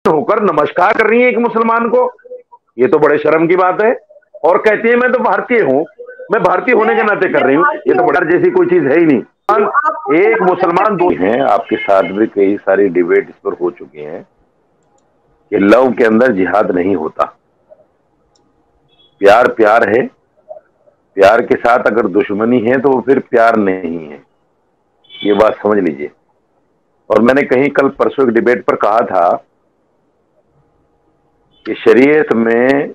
होकर नमस्कार कर रही है एक मुसलमान को, ये तो बड़े शर्म की बात है। और कहती है मैं तो भारतीय हूँ, मैं भारतीय होने के नाते कर रही हूँ, ये तो बड़ा जैसी कोई चीज है ही नहीं। एक मुसलमान दो हैं, आपके साथ भी कई सारी डिबेट इस पर हो चुकी हैं कि लव के अंदर जिहाद नहीं होता, प्यार प्यार है, प्यार के साथ अगर दुश्मनी है तो वो फिर प्यार नहीं है, ये बात समझ लीजिए। और मैंने कहीं कल परसों एक डिबेट पर कहा था कि शरीयत में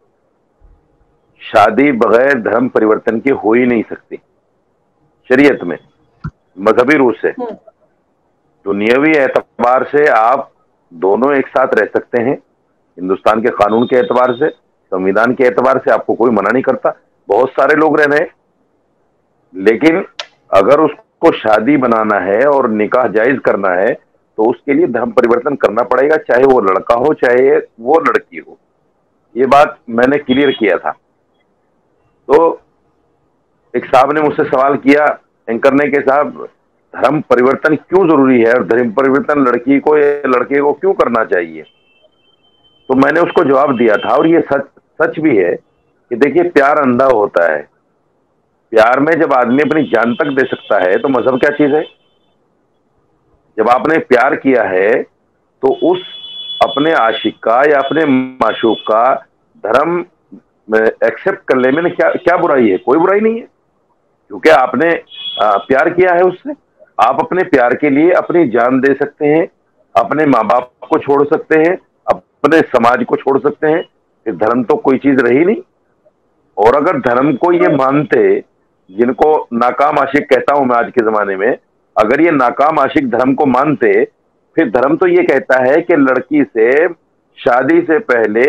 शादी बगैर धर्म परिवर्तन के हो ही नहीं सकती, शरीयत में, मजहबी रूप से। दुनियावी एतबार से आप दोनों एक साथ रह सकते हैं, हिंदुस्तान के कानून के एतबार से, संविधान के एतबार से आपको कोई मना नहीं करता, बहुत सारे लोग रह रहे हैं। लेकिन अगर उसको शादी बनाना है और निकाह जायज करना है तो उसके लिए धर्म परिवर्तन करना पड़ेगा, चाहे वो लड़का हो चाहे वो लड़की हो। ये बात मैंने क्लियर किया था। तो एक साहब ने मुझसे सवाल किया, एंकर ने, कि साहब धर्म परिवर्तन क्यों जरूरी है और धर्म परिवर्तन लड़की को या लड़के को क्यों करना चाहिए। तो मैंने उसको जवाब दिया था, और ये सच भी है कि देखिए, प्यार अंधा होता है। प्यार में जब आदमी अपनी जान तक दे सकता है तो मजहब क्या चीज है। जब आपने प्यार किया है तो उस अपने आशिक का या अपने माशूक का धर्म एक्सेप्ट कर लेने में क्या बुराई है, कोई बुराई नहीं है, क्योंकि आपने प्यार किया है उससे। आप अपने प्यार के लिए अपनी जान दे सकते हैं, अपने माँ बाप को छोड़ सकते हैं, अपने समाज को छोड़ सकते हैं, फिर धर्म तो कोई चीज रही नहीं। और अगर धर्म को ये मानते, जिनको नाकाम आशिक कहता हूं मैं आज के जमाने में, अगर ये नाकाम आशिक धर्म को मानते, फिर धर्म तो ये कहता है कि लड़की से शादी से पहले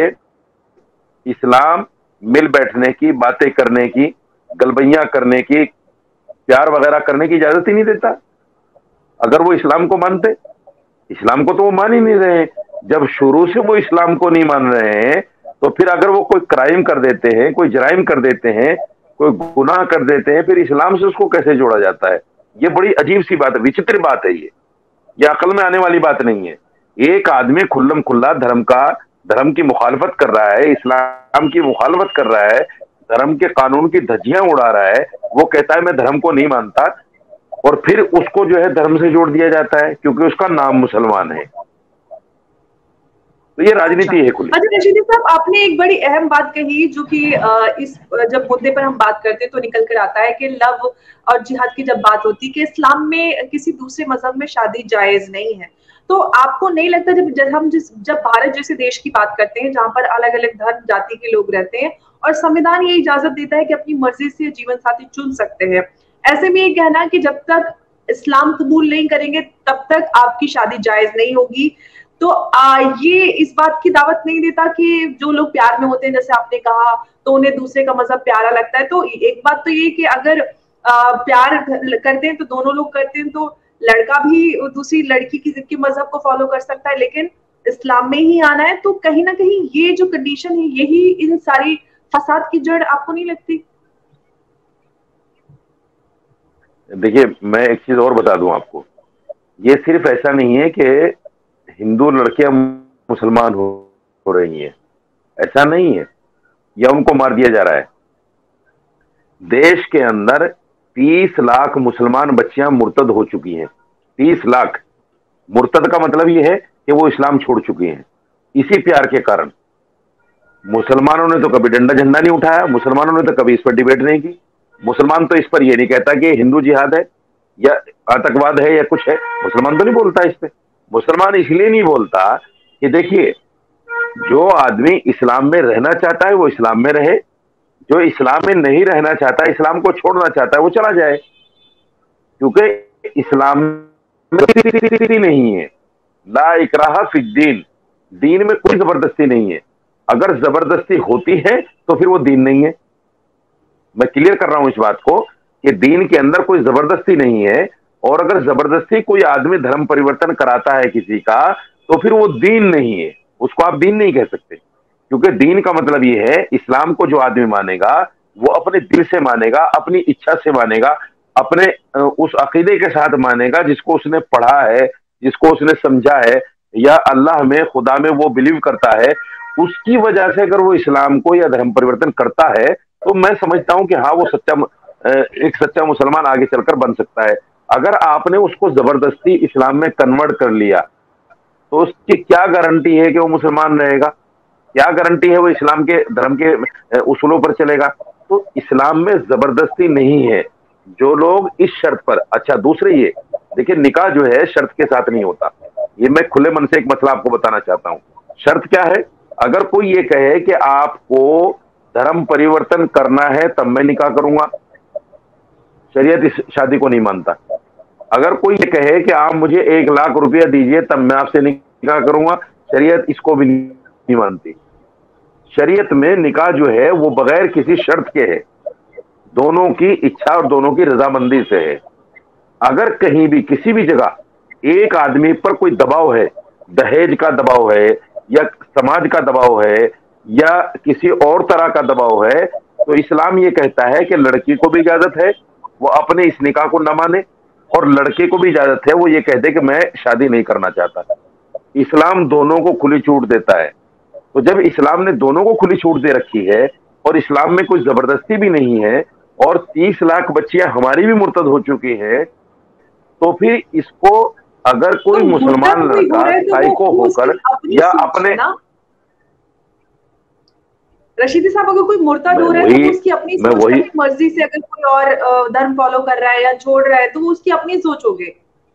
इस्लाम मिल बैठने की, बातें करने की, गलबैयां करने की, प्यार वगैरह करने की इजाजत ही नहीं देता। अगर वो इस्लाम को मानते, इस्लाम को तो वो मान ही नहीं रहे। जब शुरू से वो इस्लाम को नहीं मान रहे हैं तो फिर अगर वो कोई क्राइम कर देते हैं, कोई जराइम कर देते हैं, कोई गुनाह कर देते हैं, फिर इस्लाम से उसको कैसे जोड़ा जाता है। ये बड़ी अजीब सी बात है, विचित्र बात है। ये अकल में आने वाली बात नहीं है। एक आदमी खुल्लम खुल्ला धर्म की मुखालफत कर रहा है, इस्लाम की मुखालफत कर रहा है, धर्म के कानून की धज्जियां उड़ा रहा है, वो कहता है मैं धर्म को नहीं मानता, और फिर उसको जो है धर्म से जोड़ दिया जाता है क्योंकि उसका नाम मुसलमान है। तो ये राजनीति है खुली। अच्छा रशीदी साहब, आपने एक बड़ी अहम बात कही जो कि इस जब मुद्दे पर हम बात करते हैं तो निकल कर आता है कि लव और जिहाद की जब बात होती है कि इस्लाम में किसी दूसरे मजहब में शादी जायज नहीं है। तो आपको नहीं लगता जब भारत जैसे देश की बात करते हैं जहां पर अलग अलग धर्म जाति के लोग रहते हैं और संविधान ये इजाजत देता है कि अपनी मर्जी से जीवन साथी चुन सकते हैं, ऐसे में ये कहना कि जब तक इस्लाम कबूल नहीं करेंगे तब तक आपकी शादी जायज नहीं होगी, तो ये इस बात की दावत नहीं देता कि जो लोग प्यार में होते हैं, जैसे आपने कहा, तो उन्हें दूसरे का मजहब प्यारा लगता है। तो एक बात तो ये कि अगर प्यार करते हैं तो दोनों लोग करते हैं तो लड़का भी दूसरी लड़की की मजहब को फॉलो कर सकता है, लेकिन इस्लाम में ही आना है। तो कहीं ना कहीं ये जो कंडीशन है यही इन सारी फसाद की जड़ आपको नहीं लगती? देखिए, मैं एक चीज और बता दूं आपको, ये सिर्फ ऐसा नहीं है कि हिंदू लड़कियां मुसलमान हो रही हैं, ऐसा नहीं है, या उनको मार दिया जा रहा है। देश के अंदर 30 लाख मुसलमान बच्चियां मुर्तद हो चुकी हैं। 30 लाख। मुर्तद का मतलब यह है कि वो इस्लाम छोड़ चुकी हैं, इसी प्यार के कारण। मुसलमानों ने तो कभी डंडा झंडा नहीं उठाया, मुसलमानों ने तो कभी इस पर डिबेट नहीं की। मुसलमान तो इस पर यह नहीं कहता कि हिंदू जिहाद है या आतंकवाद है या कुछ है, मुसलमान तो नहीं बोलता इस पे। मुसलमान इसलिए नहीं बोलता कि देखिए, जो आदमी इस्लाम में रहना चाहता है वो इस्लाम में रहे, जो इस्लाम में नहीं रहना चाहता, इस्लाम को छोड़ना चाहता है, वो चला जाए, क्योंकि इस्लाम में नहीं है, ला इकराहा फिद्दीन, दीन में कोई जबरदस्ती नहीं है। अगर जबरदस्ती होती है तो फिर वो दीन नहीं है। मैं क्लियर कर रहा हूं इस बात को कि दीन के अंदर कोई जबरदस्ती नहीं है, और अगर जबरदस्ती कोई आदमी धर्म परिवर्तन कराता है किसी का तो फिर वो दीन नहीं है, उसको आप दीन नहीं कह सकते। क्योंकि दीन का मतलब ये है, इस्लाम को जो आदमी मानेगा वो अपने दिल से मानेगा, अपनी इच्छा से मानेगा, अपने उस अकीदे के साथ मानेगा जिसको उसने पढ़ा है, जिसको उसने समझा है, या अल्लाह में, खुदा में वो बिलीव करता है, उसकी वजह से अगर वो इस्लाम को या धर्म परिवर्तन करता है, तो मैं समझता हूं कि हाँ, वो एक सच्चा मुसलमान आगे चलकर बन सकता है। अगर आपने उसको जबरदस्ती इस्लाम में कन्वर्ट कर लिया, तो उसकी क्या गारंटी है कि वो मुसलमान रहेगा? क्या गारंटी है वो इस्लाम के धर्म के उसूलों पर चलेगा? तो इस्लाम में जबरदस्ती नहीं है। जो लोग इस शर्त पर, अच्छा दूसरे ये देखिए, निकाह जो है शर्त के साथ नहीं होता। ये मैं खुले मन से एक मसला आपको बताना चाहता हूं। शर्त क्या है? अगर कोई ये कहे कि आपको धर्म परिवर्तन करना है तब मैं निकाह करूंगा, शरीयत इस शादी को नहीं मानता। अगर कोई ये कहे कि आप मुझे 1 लाख रुपया दीजिए तब मैं आपसे निकाह करूंगा, शरीयत इसको भी नहीं मानती। शरीयत में निकाह जो है वो बगैर किसी शर्त के है, दोनों की इच्छा और दोनों की रजामंदी से है। अगर कहीं भी किसी भी जगह एक आदमी पर कोई दबाव है, दहेज का दबाव है या समाज का दबाव है या किसी और तरह का दबाव है, तो इस्लाम ये कहता है कि लड़की को भी इजाजत है वो अपने इस निकाह को न माने, और लड़के को भी इजाजत है वो ये कह दे कि मैं शादी नहीं करना चाहता। इस्लाम दोनों को खुली छूट देता है। तो जब इस्लाम ने दोनों को खुली छूट दे रखी है और इस्लाम में कोई जबरदस्ती भी नहीं है और 30 लाख बच्चियां हमारी भी मुर्तद हो चुकी हैं, तो फिर इसको अगर कोई तो मुसलमान लड़का साइको होकर या अपने, रशीदी साहब, अगर कोई मुर्तद हो रहा है तो उसकी अपनी सोच, अपनी मर्जी से, अगर कोई और धर्म फॉलो कर रहा है या छोड़ रहा है तो वो उसकी अपनी सोच होगी।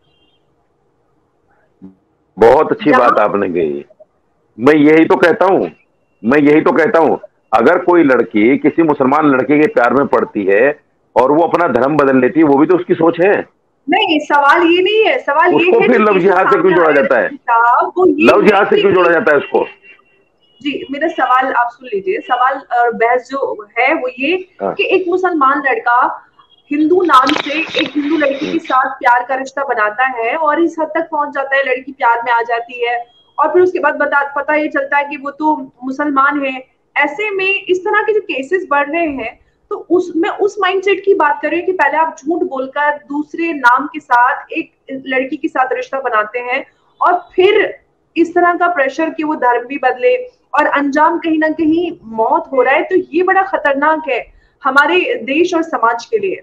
बहुत अच्छी बात आपने कही। मैं यही तो कहता हूं, अगर कोई लड़की किसी मुसलमान लड़के के प्यार में पड़ती है और वो अपना धर्म बदल लेती है, वो भी तो उसकी सोच है। नहीं, सवाल ये नहीं है, सवाल ये है फिर लव जिहाद से क्यों जोड़ा जाता है? लव जिहाद से क्यों जोड़ा जाता है उसको? जी, मेरा सवाल आप सुन लीजिए। सवाल और बहस जो है वो ये कि एक मुसलमान लड़का हिंदू नाम से एक हिंदू लड़की के साथ प्यार का रिश्ता बनाता है और इस हद तक पहुंच जाता है, लड़की प्यार में आ जाती है और फिर उसके बाद पता ये चलता है कि वो तो मुसलमान है। ऐसे में इस तरह के जो केसेस बढ़ रहे हैं, तो उसमें उस माइंडसेट की बात करें कि पहले आप झूठ बोलकर दूसरे नाम के साथ एक लड़की के साथ रिश्ता बनाते हैं और फिर इस तरह का प्रेशर कि वो धर्म भी बदले और अंजाम कहीं ना कहीं मौत हो रहा है, तो ये बड़ा खतरनाक है हमारे देश और समाज के लिए।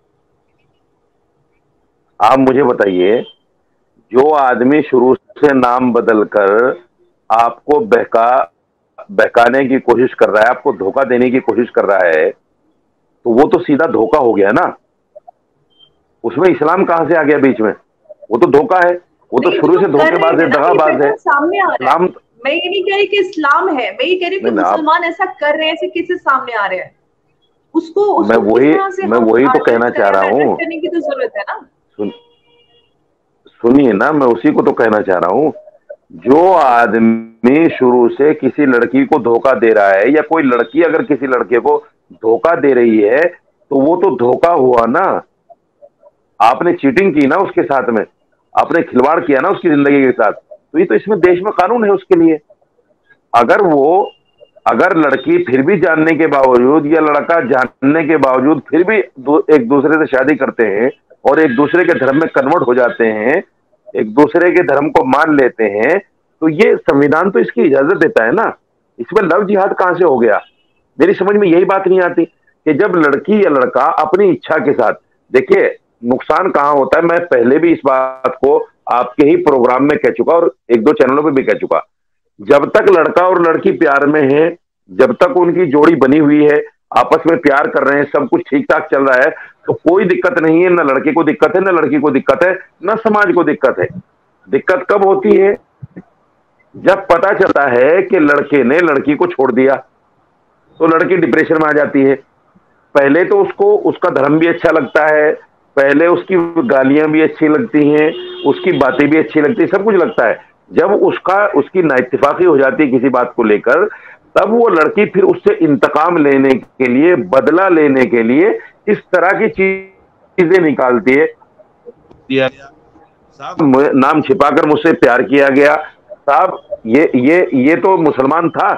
आप मुझे बताइए, जो आदमी शुरू से नाम बदलकर आपको बहकाने की कोशिश कर रहा है, आपको धोखा देने की कोशिश कर रहा है, तो वो तो सीधा धोखा हो गया ना। उसमें इस्लाम कहां से आ गया बीच में? वो तो धोखा है, वो तो शुरू से धोखेबाज है, दगाबाज है। सामने आ रहा है। मैं ये नहीं कह रही कि इस्लाम है, मैं ये कह रही हूँ कि मुसलमान ऐसा कर रहे हैं, ऐसे किसी सामने आ रहे हैं, उसको मैं वही तो कहना चाह रहा हूँ। करने की तो जरूरत है ना। सुनिए ना, मैं उसी को तो कहना चाह रहा हूँ। जो आदमी शुरू से किसी लड़की को धोखा दे रहा है या कोई लड़की अगर किसी लड़के को धोखा दे रही है, तो वो तो धोखा हुआ ना। आपने चीटिंग की ना उसके साथ में, आपने खिलवाड़ किया ना उसकी जिंदगी के साथ, तो ये तो इसमें देश में कानून है उसके लिए। अगर लड़की फिर भी जानने के बावजूद या लड़का जानने के बावजूद फिर भी एक दूसरे से शादी करते हैं और एक दूसरे के धर्म में कन्वर्ट हो जाते हैं, एक दूसरे के धर्म को मान लेते हैं, तो ये संविधान तो इसकी इजाजत देता है ना। इसमें लव जिहाद कहां से हो गया? मेरी समझ में यही बात नहीं आती कि जब लड़की या लड़का अपनी इच्छा के साथ, देखिए नुकसान कहां होता है, मैं पहले भी इस बात को आपके ही प्रोग्राम में कह चुका और 1-2 चैनलों पे भी कह चुका। जब तक लड़का और लड़की प्यार में है, जब तक उनकी जोड़ी बनी हुई है, आपस में प्यार कर रहे हैं, सब कुछ ठीक ठाक चल रहा है, तो कोई दिक्कत नहीं है। न लड़के को दिक्कत है, न लड़की को दिक्कत है, न समाज को दिक्कत है। दिक्कत कब होती है? जब पता चलता है कि लड़के ने लड़की को छोड़ दिया, तो लड़की डिप्रेशन में आ जाती है। पहले तो उसको उसका धर्म भी अच्छा लगता है, पहले उसकी गालियां भी अच्छी लगती हैं, उसकी बातें भी अच्छी लगती है, सब कुछ लगता है। जब उसकी नाइत्तेफाकी हो जाती है किसी बात को लेकर, तब वो लड़की फिर उससे इंतकाम लेने के लिए, बदला लेने के लिए इस तरह की चीजें निकालती है। नाम छिपाकर मुझसे प्यार किया गया, साहब ये तो मुसलमान था।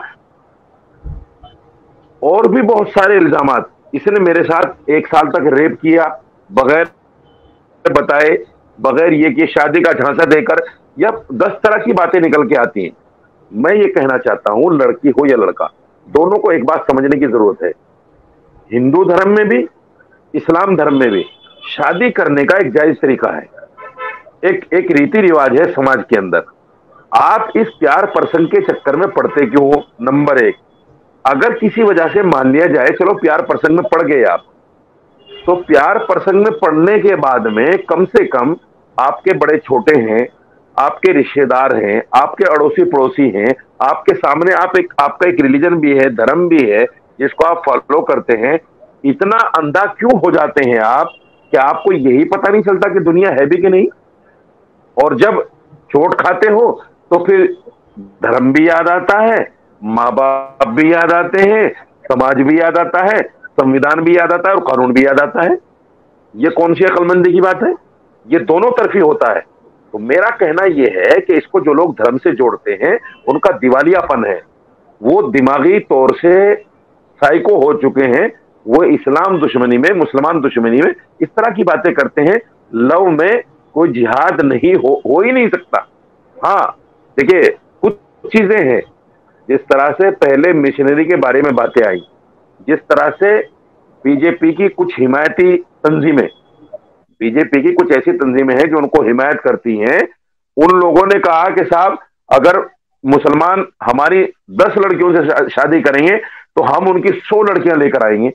और भी बहुत सारे इल्जामात, इसने मेरे साथ 1 साल तक रेप किया बगैर बताए, बगैर ये कि शादी का झांसा देकर या 10 तरह की बातें निकल के आती हैं। मैं ये कहना चाहता हूं, लड़की हो या लड़का, दोनों को एक बात समझने की जरूरत है। हिंदू धर्म में भी, इस्लाम धर्म में भी शादी करने का एक जायज तरीका है, एक एक रीति रिवाज है समाज के अंदर। आप इस प्यार प्रसंग के चक्कर में पड़ते क्यों हो? नंबर एक, अगर किसी वजह से मान लिया जाए चलो प्यार प्रसंग में पड़ गए आप, तो प्यार प्रसंग में पड़ने के बाद में कम से कम आपके बड़े छोटे हैं, आपके रिश्तेदार हैं, आपके अड़ोसी पड़ोसी हैं, आपके सामने आपका एक रिलीजन भी है, धर्म भी है जिसको आप फॉलो करते हैं। इतना अंधा क्यों हो जाते हैं आप कि आपको यही पता नहीं चलता कि दुनिया है भी कि नहीं? और जब चोट खाते हो तो फिर धर्म भी याद आता है, माँ बाप भी याद आते हैं, समाज भी याद आता है, संविधान भी याद आता है और कानून भी याद आता है। ये कौन सी अक्लमंदी की बात है? ये दोनों तरफी होता है। तो मेरा कहना यह है कि इसको जो लोग धर्म से जोड़ते हैं उनका दिवालियापन है, वो दिमागी तौर से साइको हो चुके हैं। वो इस्लाम दुश्मनी में, मुसलमान दुश्मनी में इस तरह की बातें करते हैं। लव में कोई जिहाद नहीं हो ही नहीं सकता। हाँ देखिए, कुछ चीजें हैं, जिस तरह से पहले मिशनरी के बारे में बातें आई, जिस तरह से बीजेपी की कुछ हिमायती तंजीमें, बीजेपी की कुछ ऐसी तंजीमें हैं जो उनको हिमायत करती हैं, उन लोगों ने कहा कि साहब अगर मुसलमान हमारी 10 लड़कियों से शादी करेंगे तो हम उनकी 100 लड़कियां लेकर आएंगे।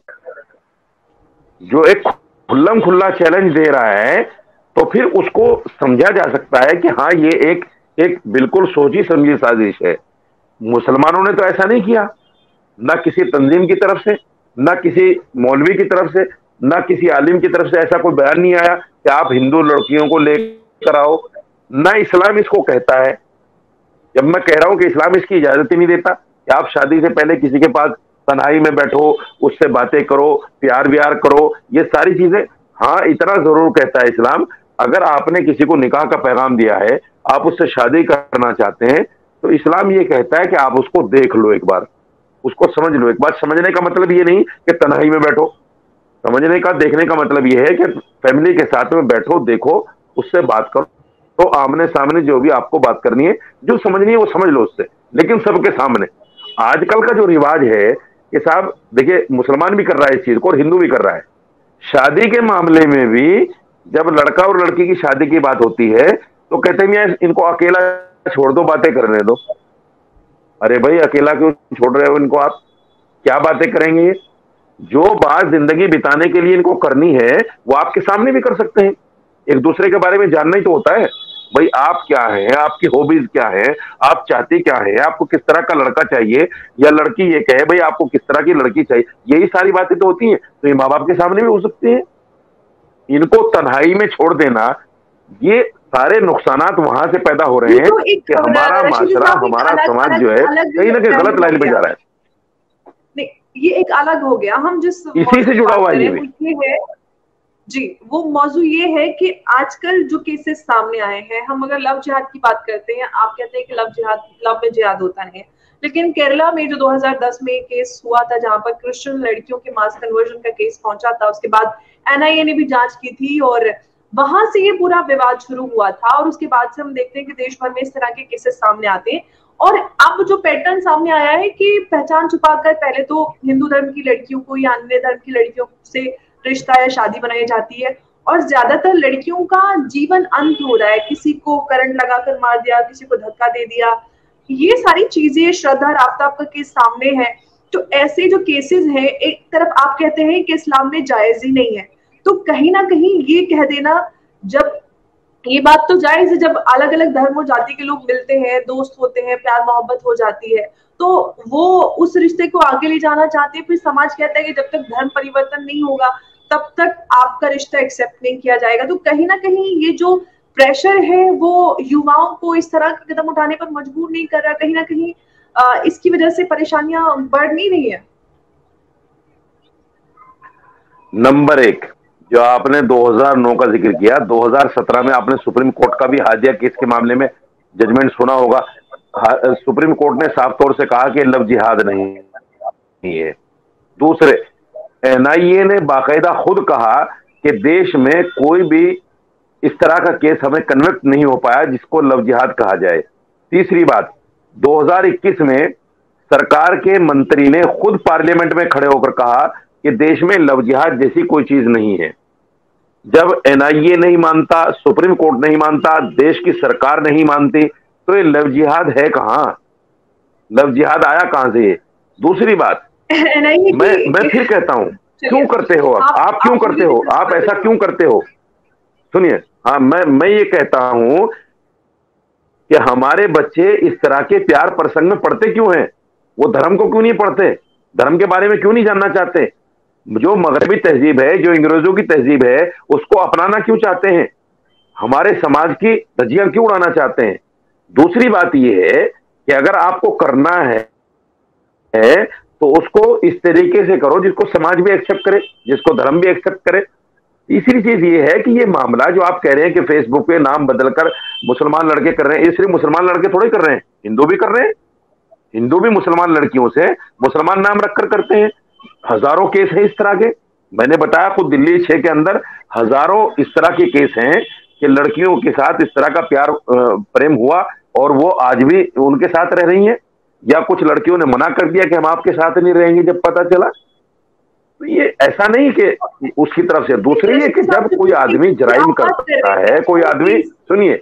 जो एक खुल्लम खुल्ला चैलेंज दे रहा है, तो फिर उसको समझा जा सकता है कि हाँ ये एक बिल्कुल सोची समझी साजिश है। मुसलमानों ने तो ऐसा नहीं किया, ना किसी तंजीम की तरफ से, ना किसी मौलवी की तरफ से, ना किसी आलिम की तरफ से ऐसा कोई बयान नहीं आया कि आप हिंदू लड़कियों को लेकर आओ। ना इस्लाम इसको कहता है। जब मैं कह रहा हूं कि इस्लाम इसकी इजाजत ही नहीं देता कि आप शादी से पहले किसी के पास तन्हाई में बैठो, उससे बातें करो, प्यार व्यार करो, ये सारी चीजें। हाँ इतना जरूर कहता है इस्लाम, अगर आपने किसी को निकाह का पैगाम दिया है, आप उससे शादी करना चाहते हैं, तो इस्लाम ये कहता है कि आप उसको देख लो, एक बार उसको समझ लो। एक बार समझने का मतलब ये नहीं कि तन्हाई में बैठो, समझने का, देखने का मतलब ये है कि फैमिली के साथ में बैठो, देखो, उससे बात करो, तो आमने सामने जो भी आपको बात करनी है, जो समझनी है वो समझ लो उससे, लेकिन सबके सामने। आजकल का जो रिवाज है कि साहब देखिए, मुसलमान भी कर रहा है इस चीज को और हिंदू भी कर रहा है। शादी के मामले में भी जब लड़का और लड़की की शादी की बात होती है तो कहते हैं इनको अकेला छोड़ दो, बातें करने दो। अरे भाई अकेला क्यों छोड़ रहे हो इनको आप? क्या बातें करेंगे ये? जो बात जिंदगी बिताने के लिए इनको करनी है वो आपके सामने भी कर सकते हैं। एक दूसरे के बारे में जानना ही तो होता है। भाई आप क्या है, आपकी हॉबीज क्या है, आप चाहती क्या है, आपको किस तरह का लड़का चाहिए, या लड़की ये कहे भाई आपको किस तरह की लड़की चाहिए, यही सारी बातें तो होती हैं। तो ये माँ बाप के सामने भी हो सकती है। इनको तन्हाई में छोड़ देना, ये सारे नुकसानात वहां से पैदा हो रहे हैं तो कि हमारा माशरा, हमारा समाज जो है कहीं ना कहीं गलत लाइन पे जा रहा है। नहीं, ये एक अलग हो गया। हम जिस इसी से जुड़ा हुआ है ये भी है जी, वो मौजू ये है कि आजकल जो केसेस सामने आए हैं, हम अगर लव जिहाद की बात करते हैं, आप कहते हैं कि लव में जिहाद होता नहीं है, लेकिन केरला में जो 2010 में केस हुआ था जहां पर क्रिश्चियन लड़कियों के मास कन्वर्जन का केस पहुंचा था, उसके बाद एनआईए ने भी जांच की थी और वहां से ये पूरा विवाद शुरू हुआ था। और उसके बाद से हम देखते हैं कि देश भर में इस तरह के केसेस सामने आते हैं। और अब जो पैटर्न सामने आया है कि पहचान छुपाकर पहले तो हिंदू धर्म की लड़कियों को या अन्य धर्म की लड़कियों से रिश्ता या शादी बनाई जाती है, और ज्यादातर लड़कियों का जीवन अंत हो रहा है। किसी को करंट लगाकर मार दिया, किसी को धक्का दे दिया, ये सारी चीजें, श्रद्धा आफ्ताब का केस सामने है। तो ऐसे जो केसेस हैं, एक तरफ आप कहते हैं कि इस्लाम में जायज ही नहीं है, तो कहीं ना कहीं ये कह देना, जब ये बात तो जायज है, जब अलग अलग धर्म और जाति के लोग मिलते हैं, दोस्त होते हैं, प्यार मोहब्बत हो जाती है, तो वो उस रिश्ते को आगे ले जाना चाहते हैं। फिर समाज कहता है कि जब तक धर्म परिवर्तन नहीं होगा तब तक आपका रिश्ता एक्सेप्ट नहीं किया जाएगा। तो कहीं ना कहीं ये जो प्रेशर है वो युवाओं को इस तरह के कदम उठाने पर मजबूर नहीं कर रहा, कहीं ना कहीं इसकी वजह से परेशानियां बढ़ नहीं रही है। नंबर एक, जो आपने 2009 का जिक्र किया, 2017 में आपने सुप्रीम कोर्ट का भी हादिया केस के मामले में जजमेंट सुना होगा। सुप्रीम कोर्ट ने साफ तौर से कहा कि लव जिहाद नहीं है। दूसरे, एनआईए ने बाकायदा खुद कहा कि देश में कोई भी इस तरह का केस हमें कन्विक्ट नहीं हो पाया जिसको लव जिहाद कहा जाए। तीसरी बात, 2021 में सरकार के मंत्री ने खुद पार्लियामेंट में खड़े होकर कहा कि देश में लव जिहाद जैसी कोई चीज नहीं है। जब एनआईए नहीं मानता, सुप्रीम कोर्ट नहीं मानता, देश की सरकार नहीं मानती, तो ये लव जिहाद है कहां? लव जिहाद आया कहां से ये? दूसरी बात, मैं फिर कहता हूं, क्यों करते हो आप क्यों करते हो? आप ऐसा क्यों करते हो? सुनिए, हाँ, मैं ये कहता हूं कि हमारे बच्चे इस तरह के प्यार प्रसंग में पढ़ते क्यों हैं? वो धर्म को क्यों नहीं पढ़ते? धर्म के बारे में क्यों नहीं जानना चाहते? जो मगरबी तहजीब है, जो अंग्रेजों की तहजीब है, उसको अपनाना क्यों चाहते हैं? हमारे समाज की धज्जियां क्यों उड़ाना चाहते हैं? दूसरी बात यह है कि अगर आपको करना है तो उसको इस तरीके से करो जिसको समाज भी एक्सेप्ट करे, जिसको धर्म भी एक्सेप्ट करे। तीसरी चीज ये है कि ये मामला जो आप कह रहे हैं कि फेसबुक पे नाम बदलकर मुसलमान लड़के कर रहे हैं, ये सिर्फ मुसलमान लड़के थोड़े कर रहे हैं, हिंदू भी कर रहे हैं। हिंदू भी मुसलमान लड़कियों से मुसलमान नाम रखकर करते हैं। हजारों केस हैं इस तरह के। मैंने बताया खुद दिल्ली 6 के अंदर हजारों इस तरह के केस हैं कि लड़कियों के साथ इस तरह का प्यार प्रेम हुआ और वो आज भी उनके साथ रह रही हैं, या कुछ लड़कियों ने मना कर दिया कि हम आपके साथ नहीं रहेंगे जब पता चला। तो ये ऐसा नहीं कि उसकी तरफ से। दूसरी है कि जब कोई आदमी जराइम करता है, कोई आदमी, सुनिए,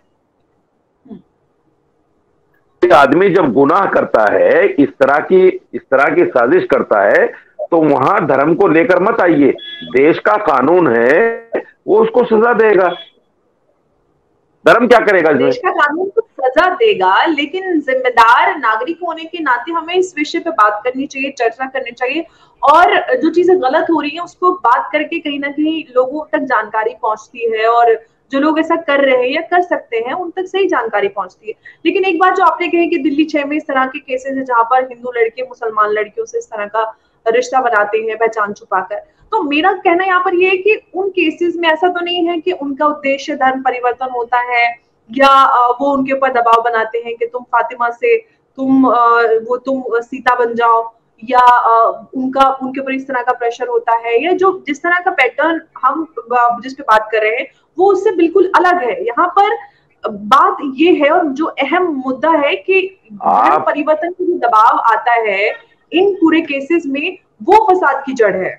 आदमी जब गुनाह करता है, इस तरह की साजिश करता है, तो वहां धर्म को लेकर मत आइए। देश का कानून है, वो उसको सजा देगा। धर्म क्या करेगा? देश का कानून तो सजा देगा, लेकिन जिम्मेदार नागरिक होने के नाते हमें इस विषय पे बात करनी चाहिए, चर्चा करनी चाहिए, और जो चीजें गलत हो रही हैं उसको बात करके कहीं ना कहीं लोगों तक जानकारी पहुंचती है, और जो लोग ऐसा कर रहे हैं या कर सकते हैं उन तक सही जानकारी पहुंचती है। लेकिन एक बात जो आपने कही कि दिल्ली 6 में इस तरह के केसेस है जहां पर हिंदू लड़के मुसलमान लड़कियों से इस तरह का रिश्ता बनाते हैं पहचान छुपाकर, तो मेरा कहना यहाँ पर यह है कि उन केसेस में ऐसा तो नहीं है कि उनका उद्देश्य धर्म परिवर्तन होता है, या वो उनके ऊपर दबाव बनाते हैं कि तुम फातिमा से तुम सीता बन जाओ, या उनके ऊपर इस तरह का प्रेशर होता है, या जो जिस तरह का पैटर्न हम जिस पे बात कर रहे हैं वो उससे बिल्कुल अलग है। यहाँ पर बात ये है, और जो अहम मुद्दा है कि धर्म परिवर्तन का जो दबाव आता है इन पूरे केसेस में, वो फसाद की जड़ है।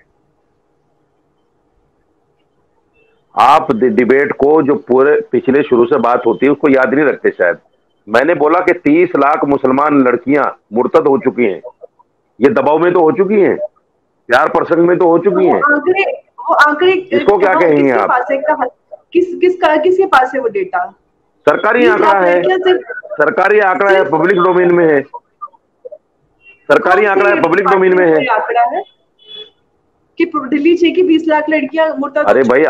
आप डिबेट को जो पूरे पिछले शुरू से बात होती है उसको याद नहीं रखते शायद। मैंने बोला कि 30 लाख मुसलमान लड़कियां मुर्तद हो चुकी हैं। ये दबाव में तो हो चुकी हैं, प्यार प्रसंग में तो हो चुकी हैं। वो आंकड़े इसको क्या कहेंगे आप? किसके पास है वो डेटा? सरकारी आंकड़ा है, सरकारी आंकड़ा है, पब्लिक डोमेन में है। सरकारी आंकड़ा है, पब्लिक डोमेन में है। आंकड़ा है कि दिल्ली 6 की 20 लाख लड़कियां मुर्तद। अरे भाई,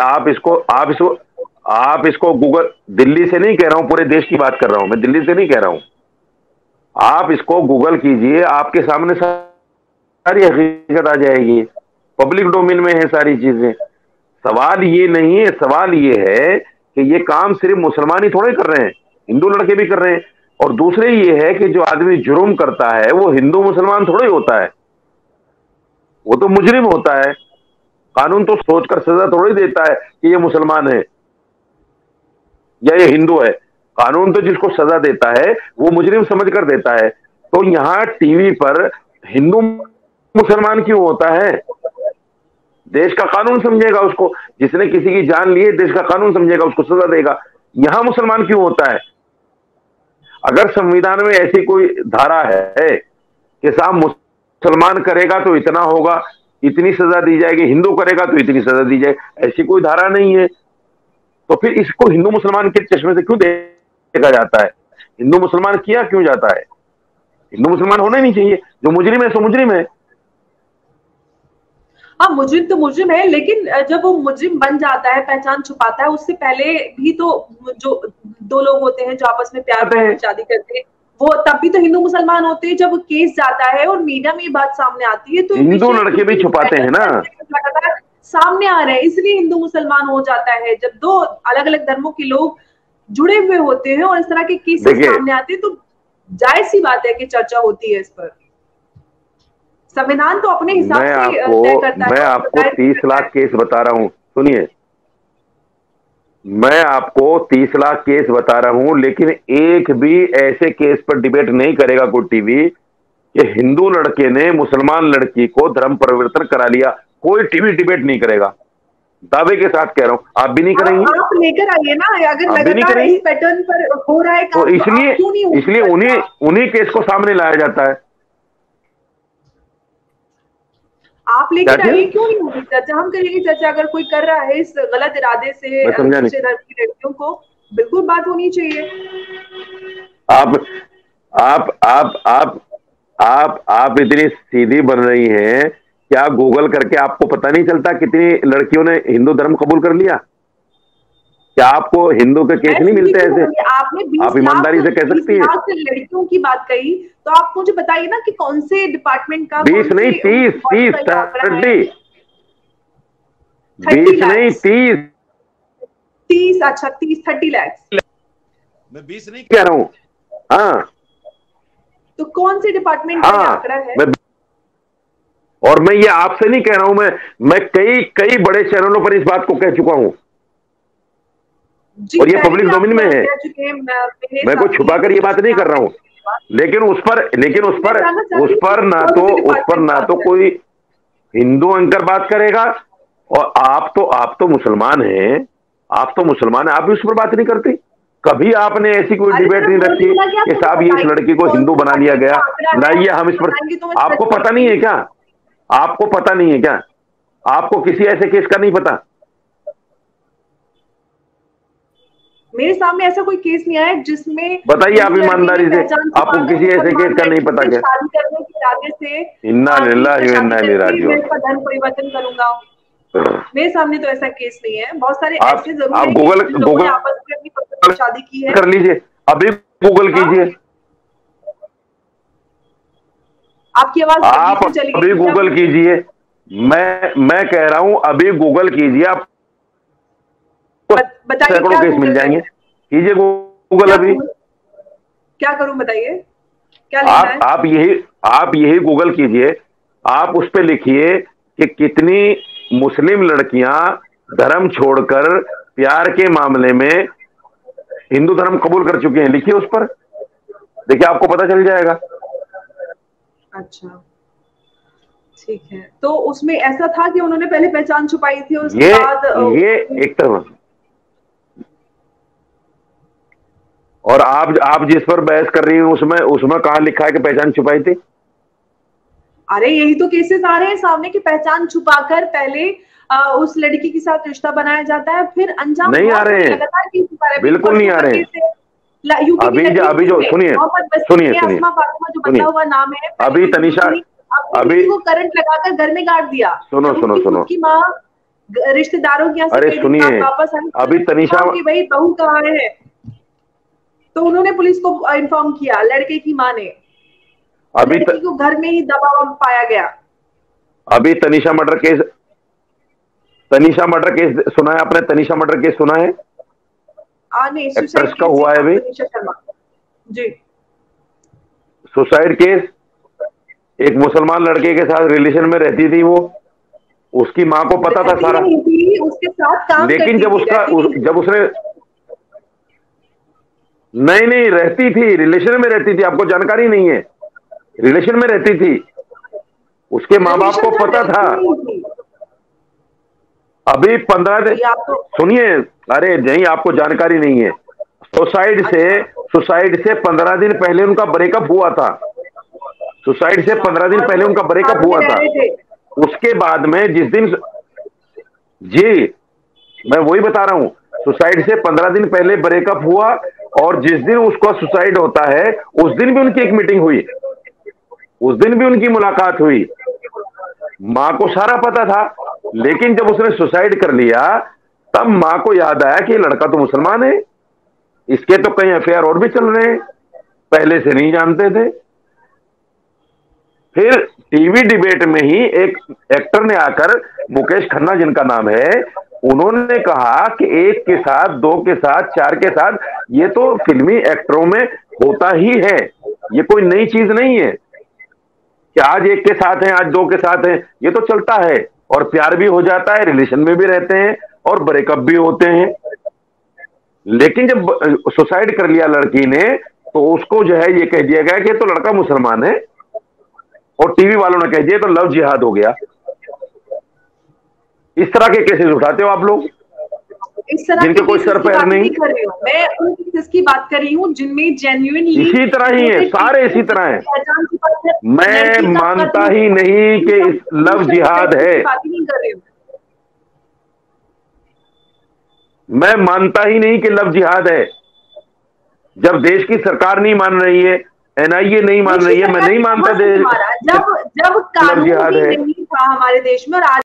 आप इसको गूगल, दिल्ली से नहीं कह रहा हूं, पूरे देश की बात कर रहा हूं मैं, दिल्ली से नहीं कह रहा हूं। आप इसको गूगल कीजिए, आपके सामने सारी हकीकत आ जाएगी। पब्लिक डोमेन में है सारी चीजें। सवाल ये नहीं है, सवाल ये है कि ये काम सिर्फ मुसलमान ही थोड़े कर रहे हैं, हिंदू लड़के भी कर रहे हैं। और दूसरे ये है कि जो आदमी जुर्म करता है वो हिंदू मुसलमान थोड़ा ही होता है, वो तो मुजरिम होता है। कानून तो सोचकर सजा थोड़ी देता है कि ये मुसलमान है या ये हिंदू है। कानून तो जिसको सजा देता है वो मुजरिम समझकर देता है। तो यहाँ टीवी पर हिंदू मुसलमान क्यों होता है? देश का कानून समझेगा उसको। जिसने किसी की जान ली है, देश का कानून समझेगा, उसको सजा देगा। यहां मुसलमान क्यों होता है? अगर संविधान में ऐसी कोई धारा है कि साहब मुसलमान करेगा तो इतना होगा, इतनी सजा दी जाएगी, हिंदू करेगा तो इतनी सजा दी जाएगी, ऐसी कोई धारा नहीं है, तो फिर इसको हिंदू मुसलमान के चश्मे से क्यों देखा जाता है? हिंदू मुसलमान किया क्यों जाता है? हिंदू मुसलमान होना ही नहीं चाहिए। जो मुजरिम है सो मुजरिम है। हाँ, मुजरिम तो मुजरिम है, लेकिन जब वो मुजरिम बन जाता है, पहचान छुपाता है, उससे पहले भी तो जो दो लोग होते हैं जो आपस में प्यार शादी करते हैं, वो तब भी तो हिंदू मुसलमान होते हैं। जब केस जाता है और मीडिया में ये बात सामने आती है तो हिंदू लड़के भी छुपाते हैं ना, सामने आ रहे हैं, इसलिए हिंदू मुसलमान हो जाता है। जब दो अलग अलग धर्मों के लोग जुड़े हुए होते हैं और इस तरह के केसेस सामने आते हैं, तो जायज सी बात है कि चर्चा होती है इस पर। संविधान तो अपने हिसाब से तय करता है। मैं आपको 30 लाख केस बता रहा हूं, सुनिए, मैं आपको 30 लाख केस बता रहा हूं, लेकिन एक भी ऐसे केस पर डिबेट नहीं करेगा कोई टीवी कि हिंदू लड़के ने मुसलमान लड़की को धर्म परिवर्तन करा लिया। कोई टीवी डिबेट नहीं करेगा, दावे के साथ कह रहा हूं। आप भी नहीं करेंगे? आप लेकर आइए ना, अगर आप भी नहीं लगातार करेंगे? इस पैटर्न पर हो रहा है तो काम, तो आप क्यों नहीं इसलिए उन्हीं उन्हीं केस को सामने लाया जाता है। आप क्या लेकर चीज? आइए, क्यों नहीं होगी चर्चा? हम करेंगे चर्चा। अगर कोई कर रहा है इस गलत इरादे से मैं समझा नहीं। दूसरे धर्म की लड़कियों को, बिल्कुल बात होनी चाहिए। आप आप आप आप आप इतनी सीधी बन रही हैं, क्या गूगल करके आपको पता नहीं चलता कितनी लड़कियों ने हिंदू धर्म कबूल कर लिया? क्या आपको हिंदू के केस मैं नहीं सीधी मिलते क्यों ऐसे? बोलूंगी? आपने 20 आप लाख ईमानदारी से कह 20 सकती है। लाख लड़कियों की बात कही, तो आप मुझे बताइए ना कि कौन से डिपार्टमेंट का, 20 कौन नहीं, से 30 बॉडी 30 का ये आंकड़ा है? 30। 30 20 नहीं, लाख 30। 30, अच्छा 30 लाख। मैं 20 नहीं कह रहा हूं। हाँ तो कौन से डिपार्टमेंट का ये हाँ, आंकड़ा है? और मैं ये आपसे नहीं कह रहा हूं, मैं कई कई बड़े चैनलों पर इस बात को कह चुका हूं, जी, और ये पहले पब्लिक भी आप डोमेन में है। कह चुके हैं। मेरे मैं कोई साथ छुपा कर ये बात नहीं कर रहा हूं, लेकिन उस पर ना तो कोई हिंदू एंकर बात करेगा, और आप तो मुसलमान हैं, आप भी उस पर बात नहीं करती। कभी आपने ऐसी कोई डिबेट नहीं रखी कि साहब ये इस लड़की को हिंदू बना लिया गया, लाइए हम इस पर। आपको पता नहीं है क्या? आपको पता नहीं है क्या? आपको किसी ऐसे केस का नहीं पता? मेरे सामने ऐसा कोई केस नहीं आया जिसमें बताइए आप ईमानदारी से, आपको किसी ऐसे केस का नहीं पता क्या? शादी करने के इरादे से इन्ना लिल्लाहि व इन्ना इलैहि मैं राजिऊन। इसका धर्म परिवर्तन करूंगा, मेरे सामने तो ऐसा केस नहीं है। बहुत सारे ऐसे जरूर आप है गूगल कि लोगों ने आपस में अपनी पसंद की शादी की है। कर लीजिए, अभी गूगल कीजिए। आपकी आवाज आप अभी गूगल कीजिए। मैं कह रहा हूं अभी गूगल कीजिए, आप सैकड़ों केस मिल जाएंगे। कीजिए गूगल अभी। क्या करूं बताइए, क्या लिखना है? आप यही गूगल कीजिए। आप उस पे लिखिए कि कितनी मुस्लिम लड़कियां धर्म छोड़कर प्यार के मामले में हिंदू धर्म कबूल कर चुकी हैं। लिखिए उस पर, देखिए आपको पता चल जाएगा। अच्छा ठीक है, तो उसमें ऐसा था कि उन्होंने पहले पहचान छुपाई थी और उसके बाद ये एक तरफ, और आप जिस पर बहस कर रही हैं उसमें कहां लिखा है कि पहचान छुपाई थी? अरे यही तो केसेस आ रहे हैं सामने की पहचान छुपाकर पहले उस लड़की के साथ रिश्ता बनाया जाता है, फिर अंजाम नहीं आ रहे हैं, बिल्कुल नहीं आ रहे हैं। अभी जो सुनिए आसमा फातिमा जो बदला हुआ नाम है, अभी तनीषा, अभी को करंट लगाकर घर में गाड़ दिया। सुनो की माँ रिश्तेदारों के यहाँ अरे सुनिए, वापस आई, अभी तनीषा की भाई बहू कहाँ है, तो उन्होंने पुलिस को इन्फॉर्म किया, लड़के की माँ ने। अभी लड़की को घर में ही दबा पाया गया। अभी तनीषा मर्डर केस सुना है आपने? तनीषा मर्डर केस सुना है? नहीं, एक्ट्रेस का हुआ है अभी जी। Suicide case. एक मुसलमान लड़के के साथ रिलेशन में रहती थी वो, उसकी माँ को पता था सारा, उसके साथ काम लेकिन जब उसने नहीं रहती थी, रिलेशन में रहती थी, आपको जानकारी नहीं है, रिलेशन में रहती थी, उसके माँ बाप को पता था। अभी 15 दिन, सुनिए, अरे नहीं आपको जानकारी नहीं है। सुसाइड से 15 दिन पहले उनका ब्रेकअप हुआ था। सुसाइड से 15 दिन पहले उनका ब्रेकअप हुआ था। उसके बाद में जिस दिन, जी मैं वही बता रहा हूं, सुसाइड से 15 दिन पहले ब्रेकअप हुआ, और जिस दिन उसका सुसाइड होता है उस दिन भी उनकी एक मीटिंग हुई, उस दिन भी उनकी मुलाकात हुई। मां को सारा पता था, लेकिन जब उसने सुसाइड कर लिया तब मां को याद आया कि लड़का तो मुसलमान है, इसके तो कई अफेयर और भी चल रहे हैं, पहले से नहीं जानते थे। फिर टीवी डिबेट में ही एक एक्टर ने आकर, मुकेश खन्ना जिनका नाम है, उन्होंने कहा कि एक के साथ, दो के साथ, चार के साथ, ये तो फिल्मी एक्टरों में होता ही है, ये कोई नई चीज नहीं है कि आज एक के साथ हैं, आज दो के साथ हैं, ये तो चलता है, और प्यार भी हो जाता है, रिलेशन में भी रहते हैं, और ब्रेकअप भी होते हैं। लेकिन जब सुसाइड कर लिया लड़की ने तो उसको जो है ये कह दिया गया कि तो लड़का मुसलमान है, और टीवी वालों ने कह दिया तो लव जिहाद हो गया। इस तरह के केसेस उठाते हो आप लोग, इस तरह जिनके कोई सर पैर नहीं कर रही हूँ मैं, उन केसेस की बात कर रही हूँ जिनमें जेन्युइनली इसी तरह ही है, सारे इसी तरह है। मैं मानता ही नहीं कि इस लव जिहाद है, मैं मानता ही नहीं कि लव जिहाद है। जब देश की सरकार नहीं मान रही है, एनआईए नहीं मान रही है, मैं नहीं मानता देश जब कानून नहीं था हमारे देश में और आज